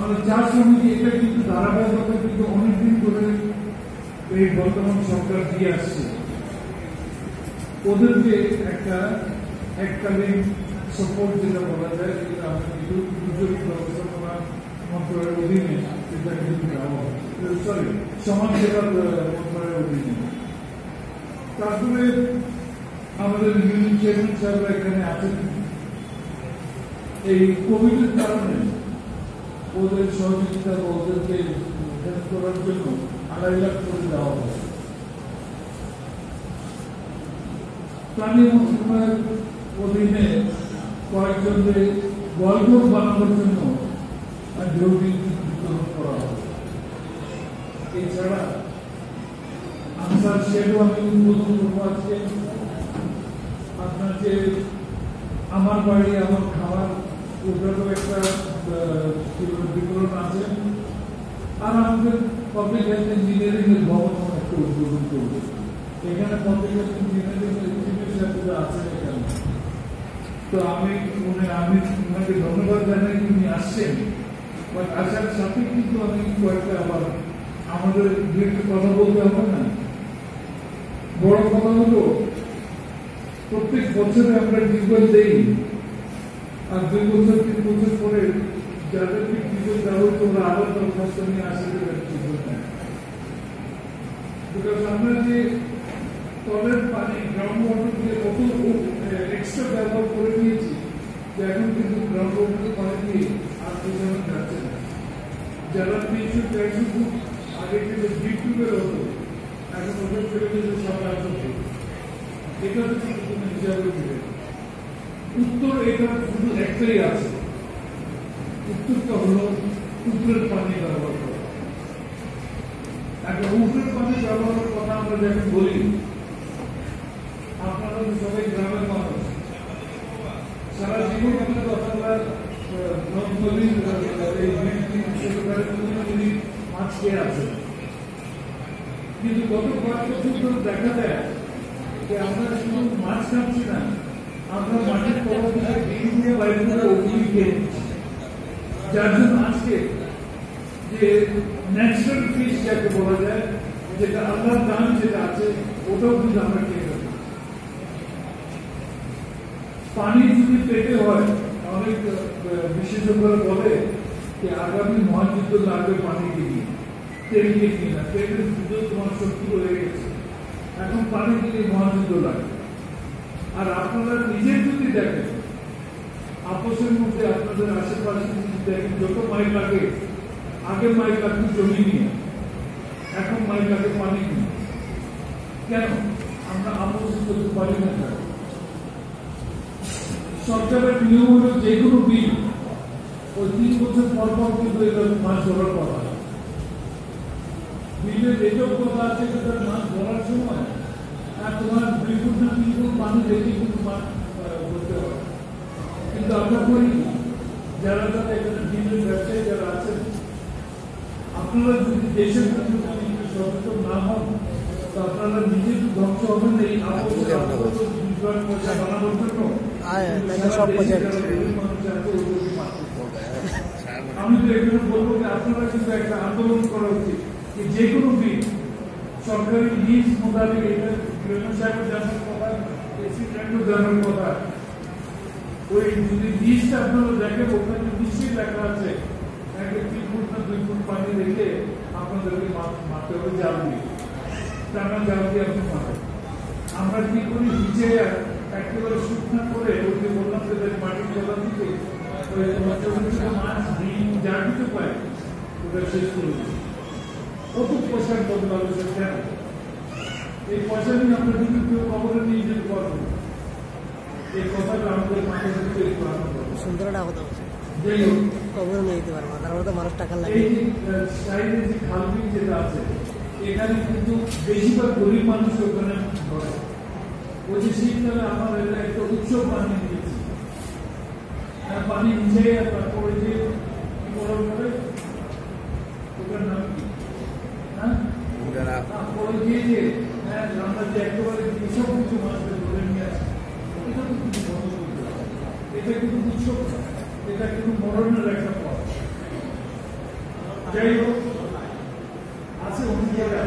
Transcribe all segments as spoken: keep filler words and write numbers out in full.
আমরা চা সমিতি এটা কিন্তু ধারাবাহিকতা কিন্তু অনেকদিন ধরে এই বর্তমান সরকার দিয়ে আসছে। ওদেরকে একটা এককালীন সাপোর্ট যেটা বলা যায়, যেটা আমাদের দুর্যোগ ব্যবস্থাপনা মন্ত্রণালয়ের অধীনে সেটা কিন্তু দেওয়া হয়, সরি সমাজ সেবা মন্ত্রণালয়ের অধীনে। তারপরে আমাদের ইউনিয়ন চেয়ারম্যান সাহেবরা এখানে আছেন। এই কোভিডের কারণে ওদের সহযোগিতা বা ওদেরকে হেল্প করার জন্য আড়াই লাখ করে দেওয়া হয়। প্রাণী মন্ত্রণালয়ের অধীনে কয়েকজনকে গোয়ালঘর বানানোর জন্য জরুরি বিতরণ করা হবে। এছাড়া আনসার শেডও আমি উদ্বোধন করবো আজকে। আপনার যে আমার বাড়ি আমার খাবার, ওটারও একটা বিতরণ আছে। আর আমাদের পাবলিক হেলথ ইঞ্জিনিয়ারিং এর ভবন একটা উদ্বোধন করবো। এখানে পাবলিক হেলথ ইঞ্জিনিয়ারিং ইনস্টিটিউট আছেন এখানে। তো আমি মনে আমি ওনাকে ধন্যবাদ জানাই উনি আসছেন। বাট আসার সাথে কিন্তু আমি কয়েকটা আবার আমাদের দু একটা কথা বলতে হবে না। বড় কথা হলো প্রত্যেক বছরে আমরা টিউবওয়েল দেই, আর দুই বছর তিন বছর পরে যাদেরকে টিউবওয়েল দেওয়া হতো ওরা আবার দরখাস্ত নিয়ে আসে টিউবওয়েল নেয়। বিকজ আমরা যে তলের পানি গ্রাউন্ড ওয়াটার দিয়ে কত এক্সট্রা ব্যবহার করে নিয়েছি, যে এখন কিন্তু গ্রাউন্ড ওয়াটার পানি দিয়ে আর বোঝানো যাচ্ছে না। যারা তিনশো চারশো ফুট আগে কিন্তু ডিপ টিউবওয়েল হতো, এখন ওদের ফেলে দিয়েছে সাত আটশো ফুট। এটা তো কিন্তু হিসাবে দিবে। উত্তর এটা শুধু একটাই আছে, উত্তরটা হলো উপরের পানি ব্যবহার করা। এখন উপরের পানি ব্যবহারের কথা আমরা যখন বলি, আপনারা সবাই গ্রামের মানুষ, সারা জীবন আমাদের আপনারা মাছ খেয়ে আছে। কিন্তু গত কয়েক বছর ধরে দেখা যায় যে আমরা শুধু মাছ খাচ্ছি না, আমরা মাটির তলা থেকে ডিম দিয়ে বাইরে করে ওগুলি খেয়ে নিচ্ছি। যার জন্য আজকে যে ন্যাচারাল ফিশ যাকে বলা যায়, যেটা আল্লাহর দান যেটা আছে, ওটাও কিন্তু আমরা খেয়ে থাকি। পানি যদি পেটে হয়, অনেক বিশেষজ্ঞরা বলে যে আগামী মহাযুদ্ধ লাগবে পানি দিয়ে, তেল দিয়ে কিনা। তেলের যুদ্ধ তোমার শক্তি হয়ে গেছে, এখন পানি দিয়ে মহাযুদ্ধ লাগবে। আর আপনারা নিজের যদি দেখেন, আপসের মধ্যে আপনাদের আশেপাশে যদি দেখেন, যত মাইল লাগে, আগে মাইল লাগবে জমি নিয়ে, এখন মাইল লাগে পানি নিয়ে। কেন আমরা আপস করতে পারি না? সরকারের নিয়ম হল যে কোনো বিল ওই তিন বছর পর পর কিন্তু এটা মাছ ধরার কথা। বিলের এসব কথা আছে যেটা মাছ ধরার সময় আর তোমার দুই ফুট না তিন ফুট পানি দেখে কিন্তু মাছ ধরতে হবে। কিন্তু আমরা করি যারা যারা এখানে বিলের ব্যবসায়ী যারা আছেন, আপনারা যদি দেশের প্রতি সচেতন না হন, তো আপনারা নিজে তো ধ্বংস হবেন। এই পয়সা বানানোর জন্য আমি তো এখানে বলবো যে আপনারা কিন্তু একটা আন্দোলন করা উচিত, যে কোনো বিল সরকারি লিজ মোতাবেক, এটা সাহেবের জানার কথা, জানার কথা, ওই যদি লিজটা আপনারা দেখেন, ওখানে নিশ্চয়ই লেখা আছে একটা তিন ফুট না দুই ফুট পানি রেখে আপনাদেরকে মারতে হবে জাল দিয়ে, টানা জাল দিয়ে আপনি মারেন। আমরা কি করি, নিচে একেবারে শুকনা করে ওই যে বললাম যে মাটির তলা থেকে মাছ ডিম যা কিছু পায় ওটা শেষ করে দিচ্ছি। কত পয়সার বদলা হয়েছে কেন? এই পয়সা নিয়ে আমরা কিন্তু কেউ খবরে নিয়ে যেতে পারবো। এই কথাটা আমাদের মাথায় ঢুকে একটু আনন্দ সুন্দরটা কথা বলছে, যাই হোক খবরে নিয়ে যেতে পারবো, তারপরে তো মানুষ টাকা লাগে। এই সাইডে যে খালবিল যেটা আছে, এখানে কিন্তু বেশিরভাগ গরিব মানুষ ওখানে ধরে। ওই যে শীতকালে আমার একটা উৎসব বানিয়ে দিয়েছি, পানি নিচে তারপরে যে বড় করে ওটার নাম কি, হ্যাঁ ওই যে যে হ্যাঁ আমরা যে একেবারে এসব কিছু মাছটা ধরে নিয়ে আসি, এটা তো কিছু বন্ধ করতে হবে। এটা কিন্তু উৎসব না, এটা কিন্তু মরণের একটা পথ। যাই হোক আছে অনেক জায়গায়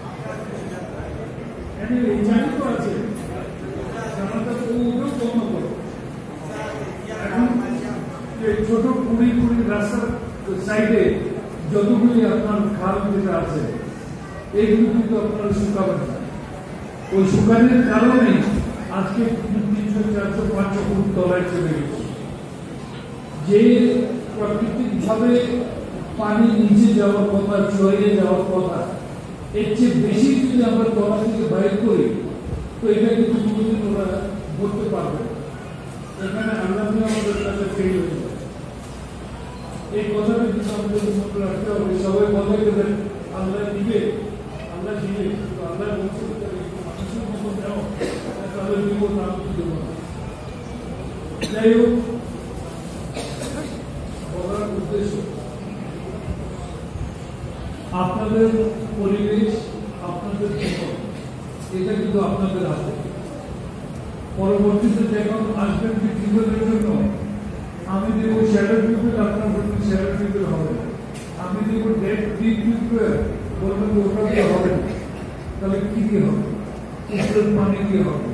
এই জানি তো আছে জানাটা তো ওগুলো বন্ধ করো। এখন ছোট কুড়ি কুড়ি রাস্তার সাইডে যতগুলি আপনার খাল যেটা আছে এইগুলো কিন্তু আপনারা শুকাবেন না। ওই শুকানোর কারণে আজকে তিনশো চারশো পাঁচশো ফুট তলায় চলে গেছে। যে প্রাকৃতিক ভাবে পানি নিচে যাওয়ার কথা, ছড়িয়ে যাওয়ার কথা, এর চেয়ে বেশি যদি আমরা তলা থেকে বাইর করি তো এটা কিন্তু কোনোদিন ওরা ধরতে পারবে। এখানে আল্লাহ আমাদের কাছে ফেল হয়ে যাবে। এই কথাটা কিন্তু আমাদের মনে রাখতে হবে। সবাই কথা দেবেন আল্লাহ দিবে, আল্লাহ দিবে, আল্লাহ বলছে মানুষের মতো নেও, তাহলে দিব না দেব না। যাই হোক, বলার উদ্দেশ্য আপনাদের পরিবেশ, আপনাদের জীবন, এটা কিন্তু আপনাদের হাতে। পরবর্তীতে যখন আসবেন জীবনের জন্য আমি দেবো শ্যাডো পিপল, আপনার বলবেন শ্যাডো পিপল হবে না। আমি দেবো ডেট ডিপ পিপল, বলবেন ওটা দিয়ে হবে না। তাহলে কি দিয়ে হবে? উপরের পানি দিয়ে হবে।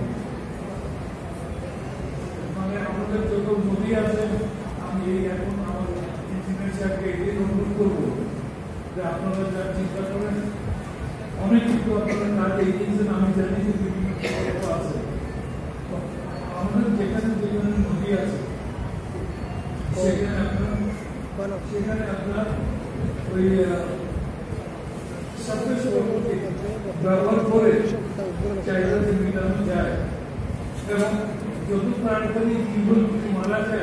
মানে আমাদের যত নদী আছে, আমি এই এখন আমার ইঞ্জিনিয়ার সাহেবকে এই অনুরোধ করবো যে আপনারা যা চিন্তা করেন, অনেক কিছু আপনারা কাজ এগিয়েছেন, আমি জানি যে বিভিন্ন প্রকল্প আছে। আমাদের যেখানে যেখানে নদী আছে সেখানে আপনার সেখানে আপনার ওই সাবজেক্ট ব্যবহার করে চাহিদাকে মেটানো যায় এবং যত তাড়াতাড়ি জীবন মারা যায়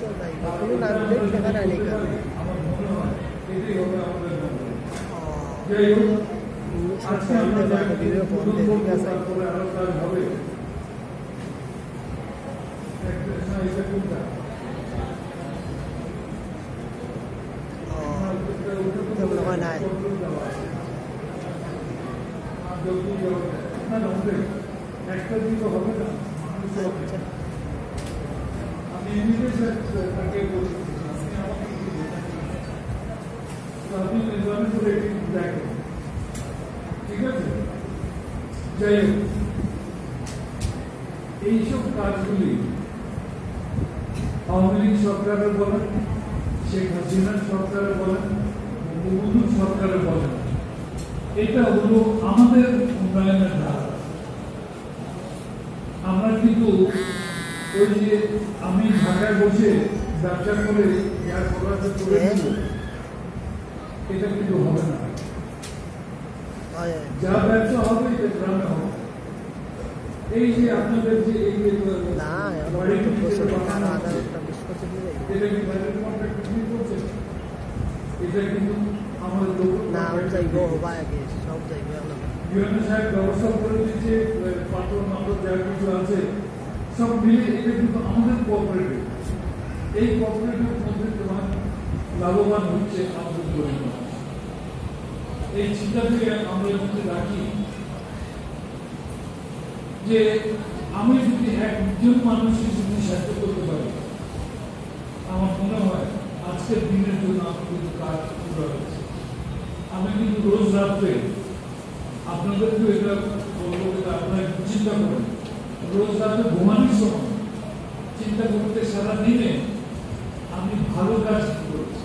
আমার মনে হয় এটাই হবে আমাদের মনে। যাই হোক, আজকে আমরা তারপরে আরো কাজ হবে। একটা দিন তো হবে না, আমি এমনিতে তাকে বলছি আপনি নির্বাচন করে দেখেন, ঠিক আছে? যাই হোক, এইসব কাজগুলি আওয়ামী লীগ সরকারের বলেন, শেখ হাসিনার সরকারের বলেন, বঙ্গবন্ধু সরকারের বলেন, এটা হলো আমাদের উন্নয়নের ধারা। আমরা কিন্তু ওই যে আমি ঢাকায় বসে ব্যবসা করে যার পড়াশোনা করে এটা কিন্তু হবে না। যা ব্যবসা হবে এটা গ্রামে হবে। এই যে আপনাদের যে এই যে এটা কি বাইরের কন্ট্রাক্ট করছে, এটা কিন্তু আমাদের লোক সাহেব ব্যবস্থা করে দিচ্ছে, পাত্র নম্বর যা কিছু আছে সব মিলে এটা কিন্তু আমাদের কোঅপারেটিভ। এই কোঅপারেটিভ মধ্যে তোমার লাভবান হচ্ছে আমাদের গরিব মানুষ। এই চিন্তাকে আমরা যদি রাখি যে আমি যদি একজন মানুষকে যদি সাহায্য করতে পারি, আমার মনে হয় আজকের দিনের জন্য আমার কিন্তু কাজ পুরো হয়েছে। আমি কিন্তু রোজ রাত্রে আপনাদেরকে এটা বলবো, আপনারা চিন্তা করেন, রোজ রাতে ঘুমানোর সময় চিন্তা করতে সারা দিনে আমি ভালো কাজ করেছি।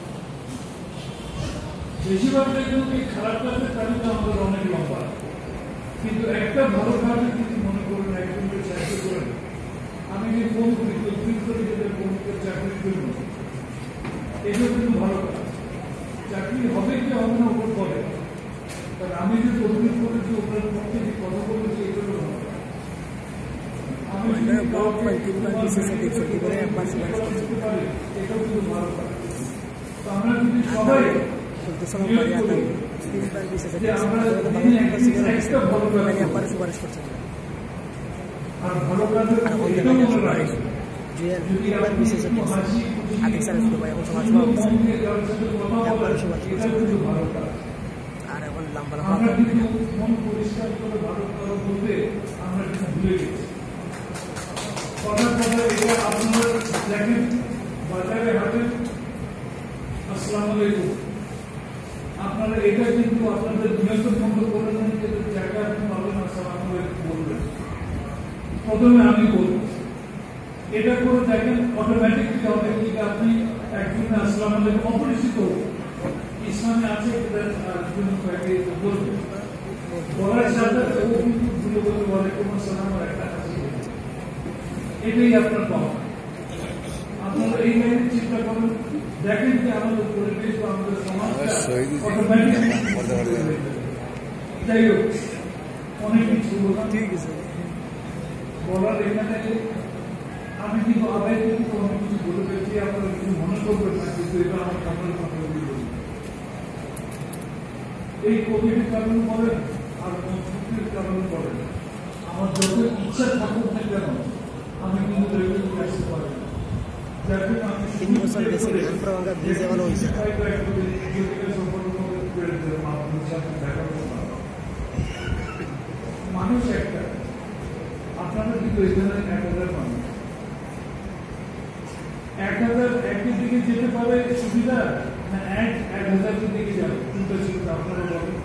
বেশিরভাগটাই কিন্তু এই খারাপ কাজের তালিকা আমাদের অনেক লম্বা, কিন্তু একটা ভালো কাজে কিন্তু মনে করেন একজনকে সাহায্য করেন। আমি যে ফোন করি তদবির করি যেটা ফোনকে চাকরির জন্য, এটা কিন্তু ভালো কাজ। চাকরি হবে কি হবে না ওপর করে, কারণ আমি যে তদবির করেছি ওপরের পক্ষে যে কথা বলেছি এগুলো ভালো। আমি এটাও কিন্তু ভালো কাজ। তো আমরা যদি সবাই আর ভালো কাজের আমরা কিন্তু মন পরিষ্কার করে ভালো করা বলতে আমরা কিন্তু ভুলে গেছি। কথা কথা এটা আপনারা দেখেন বাজারে হাটেন। আসসালামু আলাইকুম। আপনারা এটা কিন্তু আপনাদের নিয়ন্ত্রণ বন্ধ করে নেন, কিন্তু জায়গা আপনি পাবেন না স্যার, আপনারা বলবেন। প্রথমে আমি বলবো এটা করে দেখেন, অটোমেটিকলি হবে কি আপনি একদিন আসসালামু আলাইকুম অপরিচিত ইসলামে আছে বলবেন, বলার সাথে ও কিন্তু ভুলে বলে ওয়ালাইকুম আসসালাম আর একটা হাসি, এটাই আপনার পাওয়া। আপনারা এই লাইনে চিন্তা করুন, দেখেন যে আমাদের পরিবেশ বা আমাদের সমাজটা অটোমেটিকলি। যাই হোক, অনেক কিছু বলার এখানে আমি কিন্তু আদায় কিন্তু অনেক কিছু বলে পেয়েছি, আপনারা কিছু মনে করবেন না, কিন্তু এটা আমার কাপড়ের কথা বলি। এই কোভিডের কারণ বলেন আর সংস্কৃতির কারণ বলেন, আমার যত ইচ্ছা থাকুক না কেন আমি কিন্তু রেগুলার আসতে পারি না। তিন বছর গেছে ভিজে ভালো হয়েছে। মানুষ একটা, আপনারা কিন্তু এখানে এক হাজার মানুষ, এক হাজার একই দিকে যেতে পারে সুবিধা না এক এক হাজার দিকে যাবে, কোনটা সুবিধা আপনারা বলেন?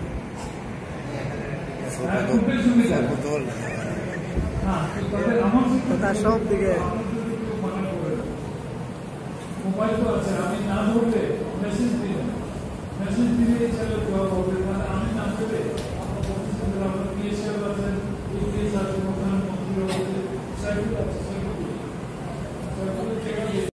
কোনটা সুবিধা? হ্যাঁ, তবে আমার সব দিকে মোবাইল তো আছে, আমি না ধরলে মেসেজ দিলাম